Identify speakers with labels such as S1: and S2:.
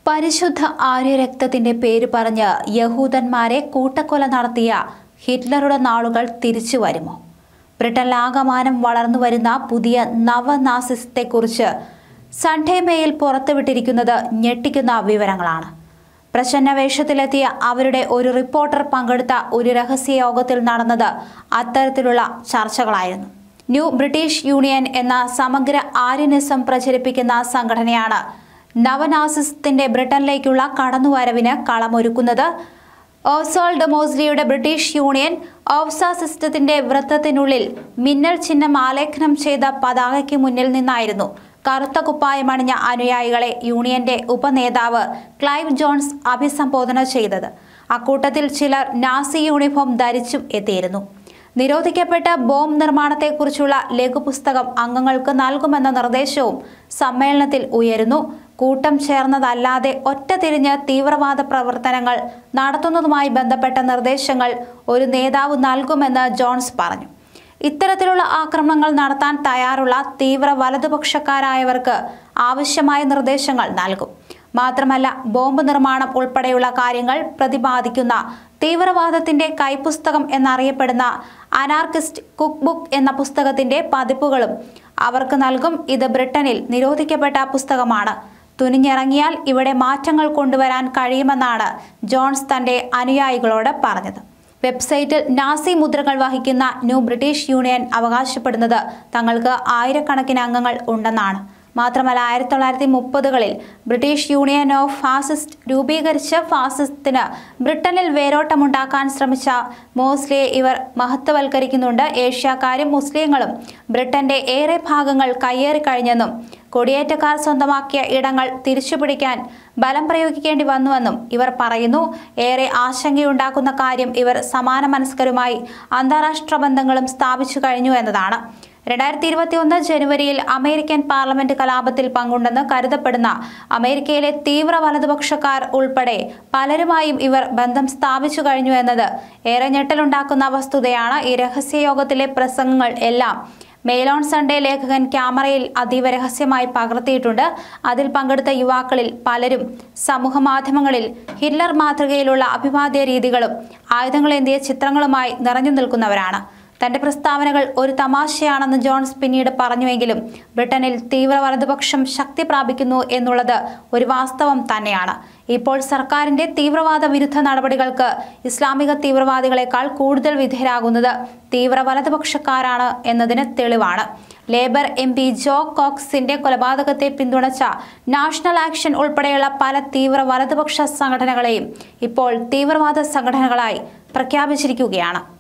S1: പരിശുദ്ധ ആര്യരക്തത്തിന്റെ പേര് പറഞ്ഞ് യഹൂദന്മാരെ കൂട്ടക്കൊല നടത്തിയ ഹിറ്റ്ലറുടെ നാളുകൾ തിരിച്ചു വരുമോ? ബ്രിട്ടനിലാകമാനം വളർന്നുവരുന്ന പുതിയ നവനാസിസത്തെക്കുറിച്ച് സൺഡേ മെയിൽ പുറത്തുവിട്ടിരിക്കുന്നത് ഞെട്ടിക്കുന്ന വിവരങ്ങളാണ്. പ്രച്ഛന്ന വേഷത്തിലെത്തിയ അവരുടെ ഒരു റിപ്പോർട്ടർ പങ്കെടുത്ത ഒരു രഹസ്യ യോഗത്തിൽ നടന്നത് അത്തരത്തിലുള്ള ചർച്ചകളായിരുന്നു. ന്യൂ ബ്രിട്ടീഷ് യൂണിയൻ എന്ന സമഗ്ര ആര്യനിസം പ്രചരിപ്പിക്കുന്ന സംഘടനയാണ് നവനാസിസത്തിന്റെ ബ്രിട്ടനിലേക്കുള്ള കടന്നുവരവിന് കളമൊരുക്കുന്നത്. ഓസോൾഡ് മോസ്ലിയുടെ ബ്രിട്ടീഷ് യൂണിയൻ ഓഫ്സ സിസ്റ്റത്തിന്റെ വൃത്തത്തിനുള്ളിൽ മിന്നൽ ചിഹ്നം ആലേഖനം ചെയ്ത പതാകയ്ക്ക് മുന്നിൽ നിന്നായിരുന്നു കറുത്ത കുപ്പായമണിഞ്ഞ അനുയായികളെ യൂണിയന്റെ ഉപനേതാവ് ക്ലൈവ് ജോൺസ് അഭിസംബോധന ചെയ്തത്. അക്കൂട്ടത്തിൽ ചിലർ നാസി യൂണിഫോം ധരിച്ചും എത്തിയിരുന്നു. നിരോധിക്കപ്പെട്ട ബോംബ് നിർമ്മാണത്തെക്കുറിച്ചുള്ള ലഘുപുസ്തകം അംഗങ്ങൾക്ക് നൽകുമെന്ന നിർദ്ദേശവും സമ്മേളനത്തിൽ ഉയരുന്നു. കൂട്ടം ചേർന്നതല്ലാതെ ഒറ്റതിരിഞ്ഞ് തീവ്രവാദ പ്രവർത്തനങ്ങൾ നടത്തുന്നതുമായി ബന്ധപ്പെട്ട നിർദ്ദേശങ്ങൾ ഒരു നേതാവ് നൽകുമെന്ന് ജോൺസ് പറഞ്ഞു. ഇത്തരത്തിലുള്ള ആക്രമണങ്ങൾ നടത്താൻ തയ്യാറുള്ള തീവ്ര വലതുപക്ഷക്കാരായവർക്ക് ആവശ്യമായ നിർദ്ദേശങ്ങൾ നൽകും. മാത്രമല്ല, ബോംബ് നിർമ്മാണം ഉൾപ്പെടെയുള്ള കാര്യങ്ങൾ പ്രതിപാദിക്കുന്ന തീവ്രവാദത്തിന്റെ കൈപ്പുസ്തകം എന്നറിയപ്പെടുന്ന അനാർക്കിസ്റ്റ് കുക്ക് ബുക്ക് എന്ന പുസ്തകത്തിന്റെ പതിപ്പുകളും അവർക്ക് നൽകും. ഇത് ബ്രിട്ടനിൽ നിരോധിക്കപ്പെട്ട പുസ്തകമാണ്. തുനിഞ്ഞിറങ്ങിയാൽ ഇവിടെ മാറ്റങ്ങൾ കൊണ്ടുവരാൻ കഴിയുമെന്നാണ് ജോൺസ് തന്റെ അനുയായികളോട് പറഞ്ഞത്. വെബ്സൈറ്റിൽ നാസി മുദ്രകൾ വഹിക്കുന്ന ന്യൂ ബ്രിട്ടീഷ് യൂണിയൻ അവകാശപ്പെടുന്നത് തങ്ങൾക്ക് ആയിരക്കണക്കിന് അംഗങ്ങൾ ഉണ്ടെന്നാണ്. മാത്രമല്ല, 1930കളിൽ ബ്രിട്ടീഷ് യൂണിയൻ ഓഫ് ഫാസിസ്റ്റ് രൂപീകരിച്ച് ഫാസിസത്തിന് ബ്രിട്ടനിൽ വേരോട്ടമുണ്ടാക്കാൻ ശ്രമിച്ച മോസ്ലിയെ ഇവർ മഹത്വവൽക്കരിക്കുന്നുണ്ട്. ഏഷ്യക്കാരും മുസ്ലിങ്ങളും ബ്രിട്ടന്റെ ഏറെ ഭാഗങ്ങൾ കയ്യേറിക്കഴിഞ്ഞെന്നും കൊടിയേറ്റക്കാർ സ്വന്തമാക്കിയ ഇടങ്ങൾ തിരിച്ചുപിടിക്കാൻ ബലം പ്രയോഗിക്കേണ്ടി വന്നുവെന്നും ഇവർ പറയുന്നു. ഏറെ ആശങ്കയുണ്ടാക്കുന്ന കാര്യം ഇവർ സമാന മനസ്കരുമായി അന്താരാഷ്ട്ര ബന്ധങ്ങളും സ്ഥാപിച്ചു കഴിഞ്ഞു എന്നതാണ്. 2021 ജനുവരിയിൽ അമേരിക്കൻ പാർലമെന്റ് കലാപത്തിൽ പങ്കുണ്ടെന്ന് കരുതപ്പെടുന്ന അമേരിക്കയിലെ തീവ്ര വലതുപക്ഷക്കാർ ഉൾപ്പെടെ പലരുമായും ഇവർ ബന്ധം സ്ഥാപിച്ചു കഴിഞ്ഞു എന്നത് ഏറെ ഞെട്ടലുണ്ടാക്കുന്ന വസ്തുതയാണ്. ഈ രഹസ്യയോഗത്തിലെ പ്രസംഗങ്ങൾ എല്ലാം മെയിൽ ഓൺ സൺഡേ ലേഖകൻ ക്യാമറയിൽ അതീവ രഹസ്യമായി പകർത്തിയിട്ടുണ്ട്. അതിൽ പങ്കെടുത്ത യുവാക്കളിൽ പലരും സമൂഹ മാധ്യമങ്ങളിൽ ഹിറ്റ്ലർ മാതൃകയിലുള്ള അഭിവാദ്യ രീതികളും ആയുധങ്ങളേന്തിയ ചിത്രങ്ങളുമായി നിറഞ്ഞു നിൽക്കുന്നവരാണ്. തന്റെ പ്രസ്താവനകൾ ഒരു തമാശയാണെന്ന് ജോൺസ് പിന്നീട് പറഞ്ഞുവെങ്കിലും ബ്രിട്ടനിൽ തീവ്ര വലതുപക്ഷം ശക്തി പ്രാപിക്കുന്നു എന്നുള്ളത് ഒരു വാസ്തവം തന്നെയാണ്. ഇപ്പോൾ സർക്കാരിന്റെ തീവ്രവാദ വിരുദ്ധ നടപടികൾക്ക് ഇസ്ലാമിക തീവ്രവാദികളെക്കാൾ കൂടുതൽ വിധേയരാകുന്നത് തീവ്ര വലതുപക്ഷക്കാരാണ് എന്നതിന് തെളിവാണ്. ലേബർ MP ജോ കോക്സിന്റെ കൊലപാതകത്തെ പിന്തുണച്ച നാഷണൽ ആക്ഷൻ ഉൾപ്പെടെയുള്ള പല തീവ്ര വലതുപക്ഷ സംഘടനകളെയും ഇപ്പോൾ തീവ്രവാദ സംഘടനകളായി പ്രഖ്യാപിച്ചിരിക്കുകയാണ്.